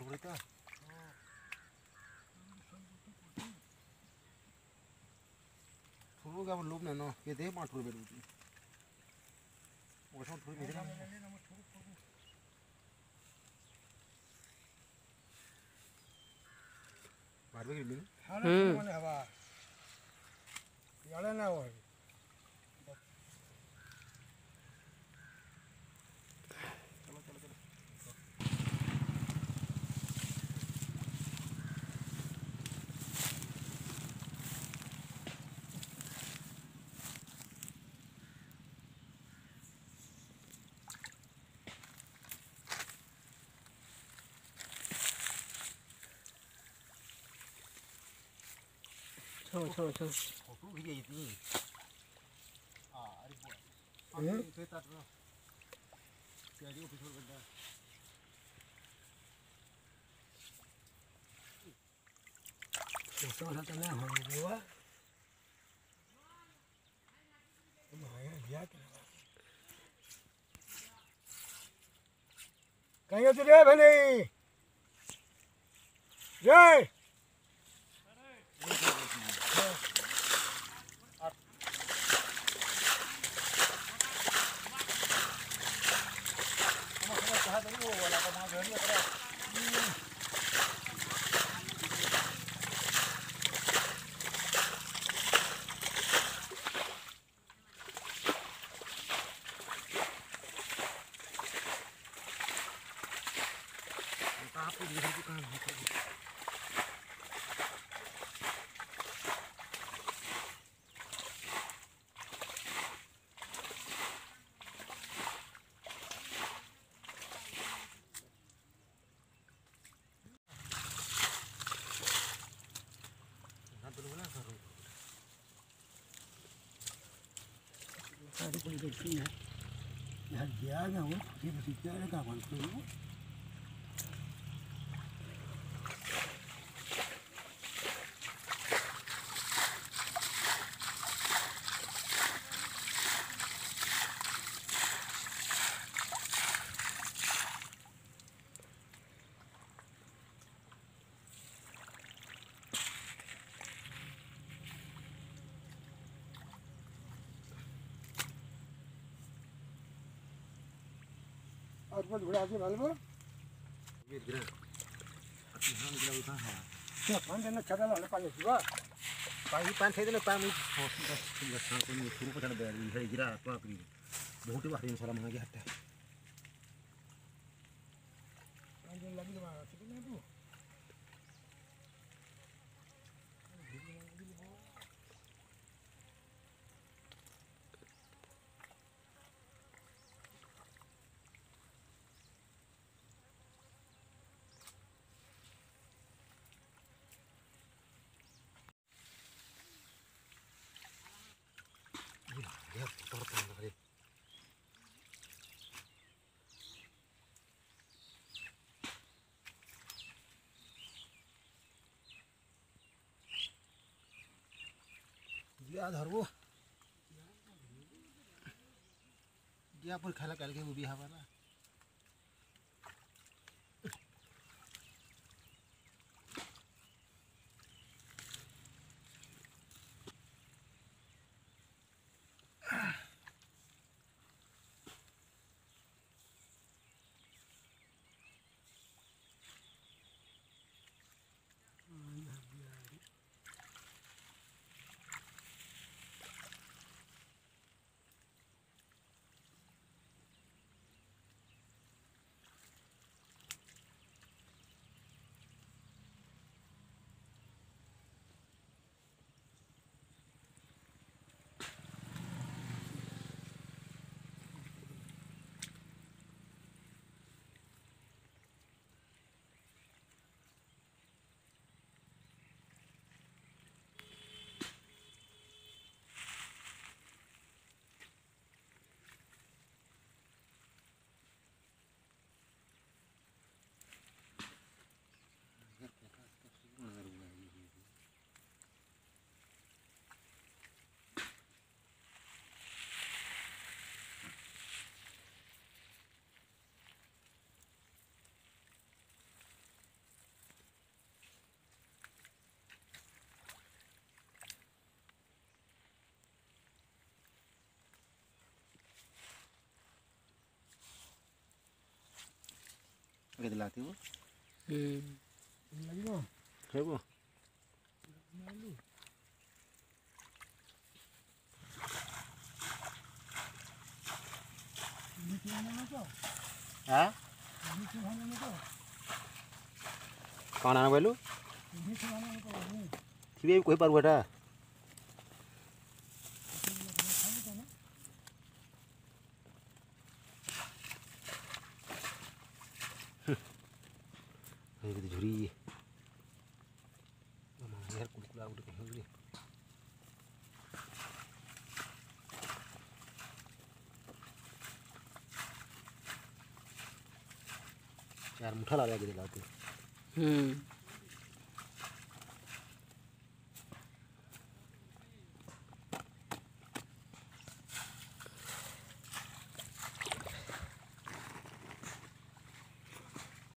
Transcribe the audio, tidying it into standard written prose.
उड़ता थोड़ा क्या लोग ना ये दे मार थोड़ी बेर होती वो सब थोड़ी बेर बार बार गिरली हाँ मैंने हवा याले ना हो Chau. फोटो भी गई थी अरे बुआ ये से तट रहा कैडी ऑफिसर बंदा Susah nak kena hang buat. Lumayan dia kena. Kaya tu dia bani. Jai. Tadi pun itu ya. Ya dia nggak mau, dia mesti cari kawan tu. और बोल बड़ा आदमी मालूम है ये गिरा अपनी हम गिरा उठा है क्या पान देना चला वाला पानी हुआ पान थे ना पान बस शाम को शुरू को चला बैठ गिरा तो आखिरी बहुत ही बाहर इंसान मांगे हटता है पान देने लगी तो ठीक है ना तू ya torta lagi dia धरबो dia पर खाला काल के वो भी हवा ना के दिलाते वो लगो है वो हाँ कौन आना बोलू थी कोई पार बेटा झुरी यार कुलकुला उड़ के चार मुठा ला के दिलाते